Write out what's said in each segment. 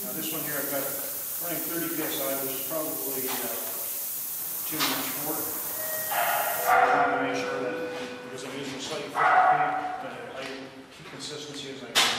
Now this one here I've got running 30 psi, which is probably too much for it. I want to make sure that, because I'm using a slightly thicker paint, that I keep consistency as I can.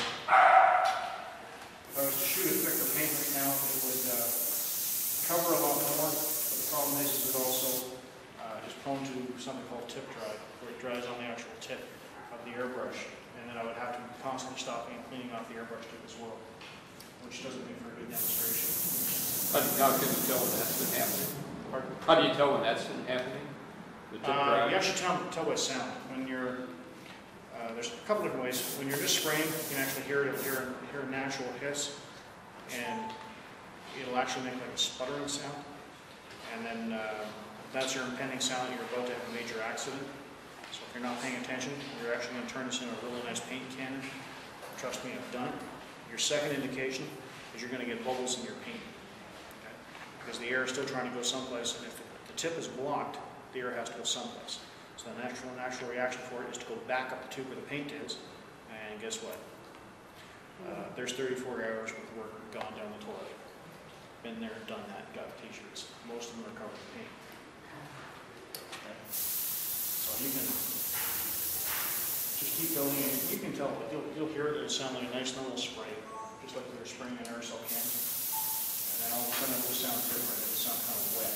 If I was to shoot a thicker paint right now, it would cover a lot more, but the problem is it also is prone to something called tip dry, where it dries on the actual tip of the airbrush, and then I would have to be constantly stopping and cleaning off the airbrush tip as well, which doesn't make for a good demonstration. How can you tell when that's been happening? Pardon? How do you tell when that's been happening? You actually tell by sound. When you're, there's a couple different ways. When you're just spraying, you can actually hear a natural hiss, and it'll actually make like a sputtering sound. And then that's your impending sign that you're about to have a major accident. So if you're not paying attention, you're actually going to turn this into a really nice paint cannon. Trust me, I've done it. Your second indication is you're going to get bubbles in your paint. Okay? Because the air is still trying to go someplace, and if the tip is blocked, the air has to go someplace. So the natural reaction for it is to go back up the tube where the paint is, and guess what? There's 34 hours worth of work gone down the toilet. Been there, done that, got the t-shirts. Most of them are covered in paint. Okay. So you can just keep building it. You can tell, you'll hear it, it'll sound like a nice little spray, just like you're spraying an aerosol can. And then all of a sudden it will sound different, it'll sound kind of wet.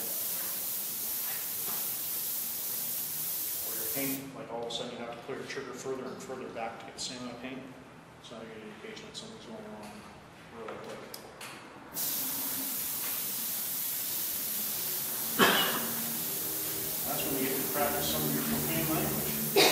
Or your paint, like all of a sudden you have to put your trigger further and further back to get the same amount of paint. It's not a good indication that something's going wrong really quick. That's when you get to practice some of your profane language.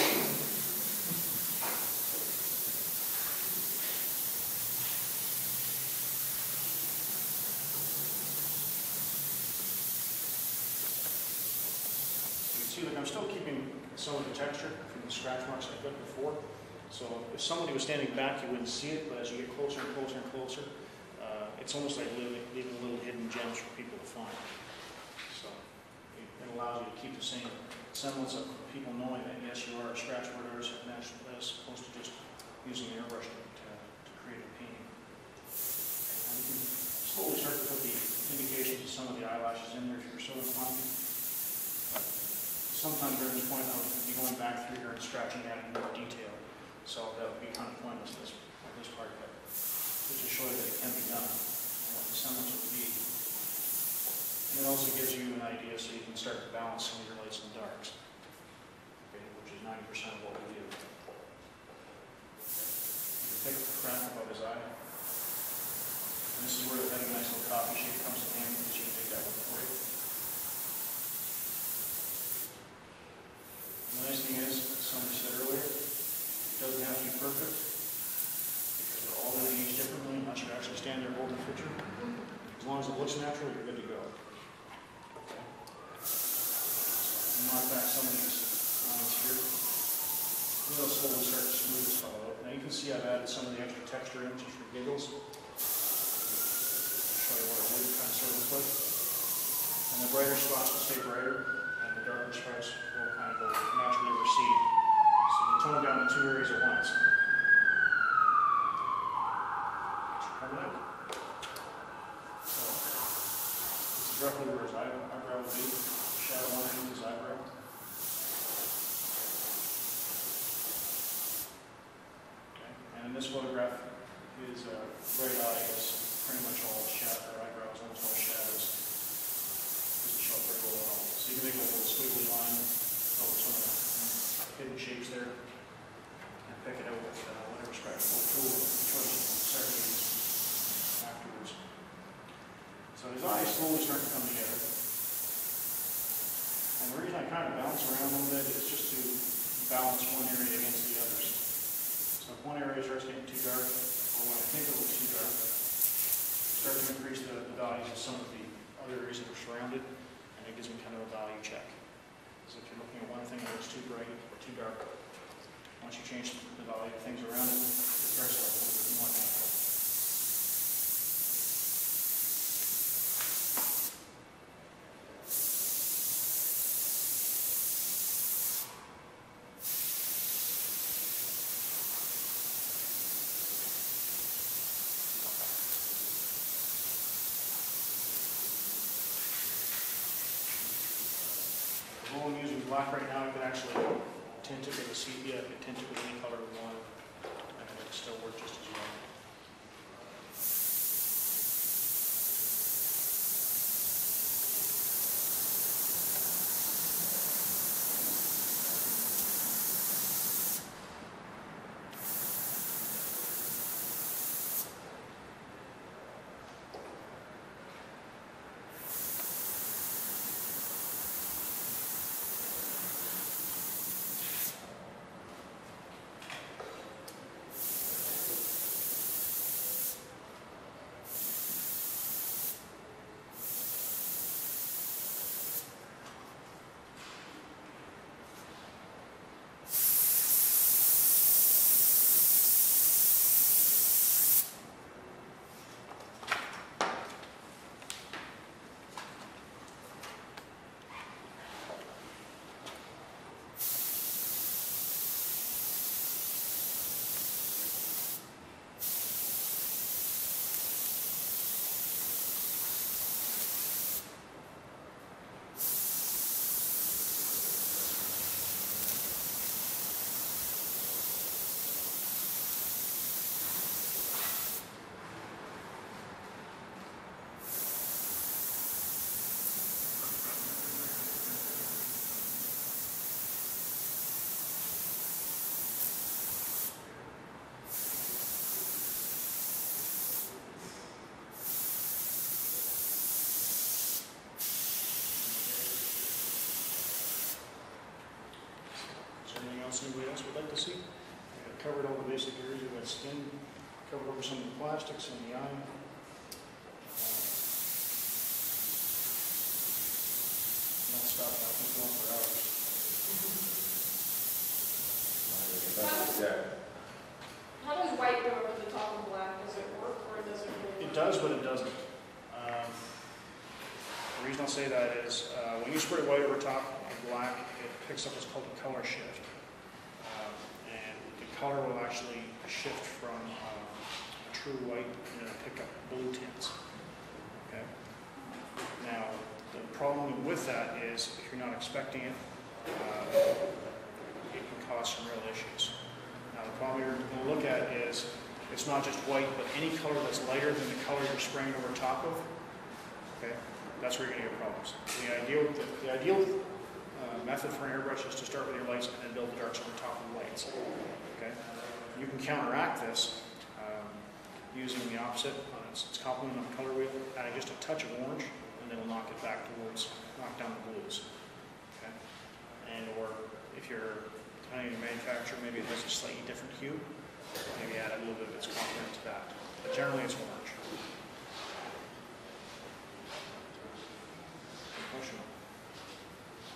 You can see that I'm still keeping some of the texture from the scratch marks I did before. So if somebody was standing back, you wouldn't see it, but as you get closer and closer and closer, it's almost like leaving little hidden gems for people to find. So it allows you to keep the same semblance of people knowing that yes, you are a scratchboard artist as opposed to just using an airbrush to create a painting. And you can slowly start to put the indications of some of the eyelashes in there if you're so inclined. But sometime during this point, I would be going back through here and scratching out in more detail. So that would be kind of pointless this part of it. Just to show you that it can be done and what the semblance would be. And it also gives you an idea so you can start to balance some of your lights and darks, okay, which is 90% of what we do. Okay. You can pick up the crown above his eye. And this is where having a nice little coffee shape comes in handy because you can make that work for you. And the nice thing is, as somebody said earlier, it doesn't have to be perfect because we're all doing each differently unless you actually stand there holding the picture. As long as it looks natural, you're good to go. Okay. Mark back some of these lines here. We'll slowly start to smooth this all out. Now you can see I've added some of the extra texture in just for giggles. Show you what it would kind of sort of look like. And the brighter spots will stay brighter, and the darker spots will kind of go naturally recede. So you tone down in two areas at once. Coming out. So, this is roughly where his eyebrow would be. Shadow underneath his eyebrow. Okay. And in this photograph, his right eye is pretty much all shadow, or eyebrows, almost all shadows. Doesn't show up very well at all. So you can make a little squiggly line over some of the hidden shapes there, and pick it out with whatever Scratchboard tool of choice you start to use afterwards. So his eyes slowly start to come together. And the reason I kind of bounce around a little bit is just to balance one area against the others. So if one area starts getting too dark, or when I think it looks too dark, start to increase the values of some of the other areas that are surrounded, and it gives me kind of a value check. So if you're looking at one thing that looks too bright or too dark, once you change the value of things around it, it starts to look a little bit more natural. black right now, you can actually tint it with a sepia, you can tint it with any color we want, and it will still work just as well. Anything else anybody else would like to see? We covered all the basic areas. We've got skin, covered over some of the plastics and the eye. Not stop now, I think we're on for hours. How does white go over the top of black? Does it work or does it really? It does, but it doesn't. The reason I'll say that is when you spray white over top of black, it picks up what's called a color shift. And the color will actually shift from a true white and it'll pick up blue tints. Okay? Now, the problem with that is if you're not expecting it, it can cause some real issues. Now, the problem you're going to look at is it's not just white, but any color that's lighter than the color you're spraying over top of. Okay? That's where you're going to get problems. The ideal method for an airbrush is to start with your lights and then build the darks over top of the lights. Okay? You can counteract this using the opposite on its complement on the color wheel, adding just a touch of orange, and then we'll knock it back towards, knock down the blues. Okay? And or if you're depending on your manufacturer, maybe it has a slightly different hue, maybe add a little bit of its complement to that. But generally it's orange.